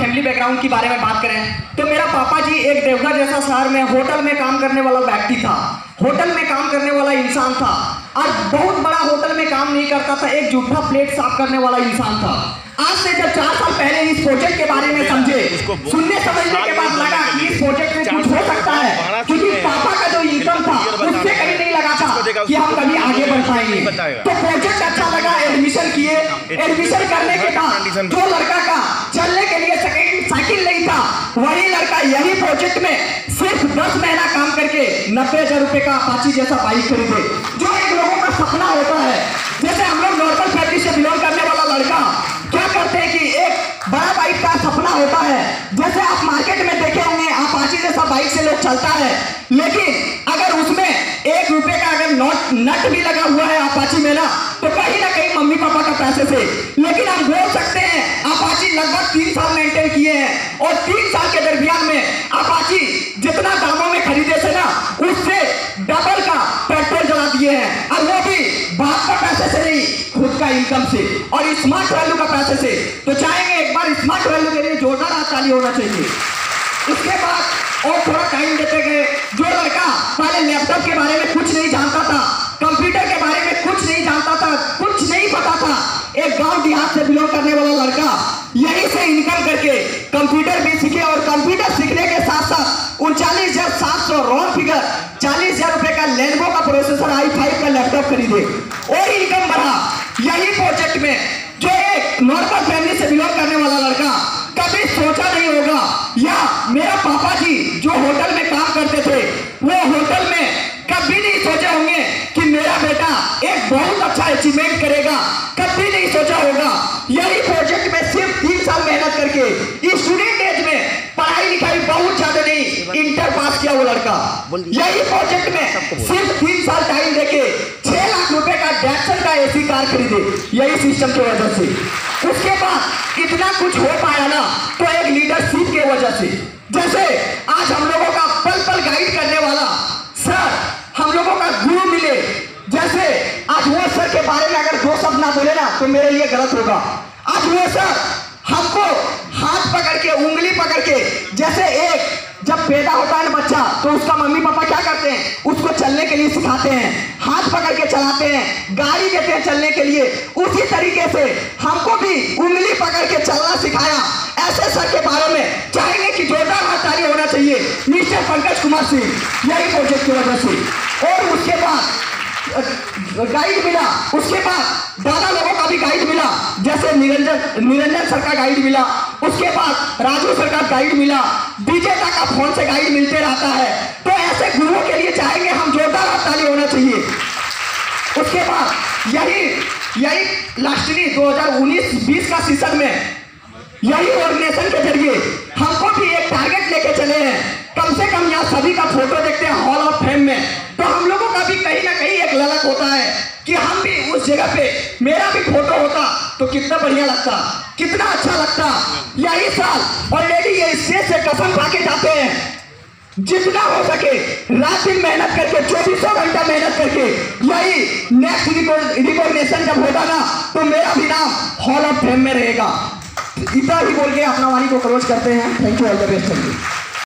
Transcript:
Family background के बारे में बात करें तो मेरा पापा जी एक देवघर जैसा शहर में होटल में काम करने वाला व्यक्ति था। होटल में काम करने वाला इंसान था और बहुत बड़ा होटल में काम नहीं करता था, एक जूठा प्लेट साफ करने वाला इंसान था। आज से जब 4 साल पहले इस प्रोजेक्ट के बारे में समझे, सुनने समझने के बाद लगा कि इस प्रोजेक्ट में कुछ हो सकता है, क्योंकि पापा का जो इनकम था उससे कभी नहीं लगा था कि हम कभी आगे बढ़ पाएंगे। तो प्रोजेक्ट अच्छा लगा, एडमिशन किए। एडमिशन करने के बाद जो लड़का का चलने के लिए साइकिल नहीं था, वही लड़का यही प्रोजेक्ट में सिर्फ 10 महीना काम करके 90,000 रुपए का अपाची जैसा बाइक खरीदे, जो एक लोगों का सपना होता है। जैसे हम लोग नॉर्मल फैमिली से बिलोंग करने वाला लड़का क्या करते हैं कि एक बड़ा बाइक का सपना होता है। जैसे आप मार्केट में देखे होंगे अपाची जैसा बाइक से लोग चलता है, लेकिन अगर उसमें 1 रुपए का अगर नट भी लगा हुआ है अपाची में ना, तो कहीं ना कहीं मम्मी पापा का पैसे से, लेकिन हम बोल सकते हैं अपाची लगभग 3 साल मेंटेन किए हैं और 3 साल के दरमियान में अपाची जितना दामों में खरीदे थे ना, उससे डबल का पेट्रोल जला दिए हैं, और वो भी बाप का पैसे से नहीं, खुद का इनकम से और स्मार्ट वैल्यू का पैसे से। तो चाहेंगे एक बार स्मार्ट वैल्यू के लिए जोरदार हाथ ताली होना चाहिए। उसके बाद और थोड़ा टाइम देते गए, जो लड़का पहले लैपटॉप के बारे में कुछ नहीं जानता था, कंप्यूटर के बारे में कुछ नहीं जानता था, कुछ नहीं पता था, एक गांव देहात से बिलोंग करने वाला लड़का यहीं से इनकम करके कंप्यूटर भी सीखे और कंप्यूटर सीखने के साथ साथ 39,700 रॉन्ग फिगर 40,000 रुपए का लेनोवो का प्रोसेसर i5 का लैपटॉप खरीदे और इनकम बढ़ा यही प्रोजेक्ट में। जो एक नॉर्मल फैमिली से बिलोंग करने वाला लड़का कभी सोचा नहीं होगा, या मेरा पापा जी जो होटल में काम करते थे वो होटल में कभी नहीं सोचे होंगे कि मेरा बेटा एक बहुत अच्छा अचीवमेंट करेगा, कभी नहीं सोचा होगा। यही प्रोजेक्ट में सिर्फ 3 साल मेहनत करके स्टूडेंट एज में पढ़ाई लिखाई बहुत ज्यादा नहीं, इंटर पास किया वो लड़का। यही प्रोजेक्ट में सिर्फ 3 साल टाइम देके 6 लाख रुपए का डैटसन का एसी कार खरीदे, यही सिस्टम की वजह से। उसके बाद इतना कुछ हो पाया ना, तो एक लीडरशिप की वजह से। जैसे आज हम लोगों का पल पल गाइड करने वाला सर हम लोगों का गुरु मिले, जैसे आज वो सर के बारे में अगर 2 शब्द ना बोले ना तो मेरे लिए गलत होगा। आज वो सर हमको हाथ पकड़ के, उंगली पकड़ के, जैसे एक जब पैदा होता है ना बच्चा, तो उसका मम्मी पापा क्या करते हैं, उसको चलने के लिए सिखाते हैं, हाथ पकड़ के चलाते हैं, गाड़ी देते हैं चलने के लिए। उसी तरीके से हमको भी उंगली पकड़ के चलना सिखाया। ऐसे सर के बारे में चाहेंगे कि जोरदार हाथ ताली होना चाहिए मिस्टर पंकज कुमार सिंह, यही प्रोजेक्ट की वजह से। और उसके बाद गाइड मिला, उसके बाद दादा लोगों का भी गाइड मिला, जैसे निरंजन सर का गाइड मिला, उसके बाद राजू सर का गाइड मिला, विजेता का फोन से गाइड मिलते रहता है। तो ऐसे गुरुओं के लिए चाहेंगे हम जोरदार हाथ ताली होना चाहिए। उसके बाद यही लास्टली 2019-20 का सीजन में यही ऑर्गेनाइजेशन के जरिए हमको भी एक टारगेट लेके चले हैं। कम से कम यहाँ सभी का फोटो देखते हैं हॉल ऑफ फेम में, तो हम लोगों का भी कहीं ना कहीं एक ललक होता है कि हम भी उस जगह पे मेरा भी फोटो होता तो कितना बढ़िया लगता, कितना अच्छा लगता। यही साल ऑलरेडी ये स्टेज से कसम खा के जाते हैं, जितना हो सके रात दिन मेहनत करके 2400 घंटा मेहनत करके यही नेक्स्ट रिकॉग्निशन जब होगा ना, तो मेरा भी नाम हॉल ऑफ फेम में रहेगा। इतना ही बोल के अपना वाणी को क्लोज करते हैं। Thank you, all the best.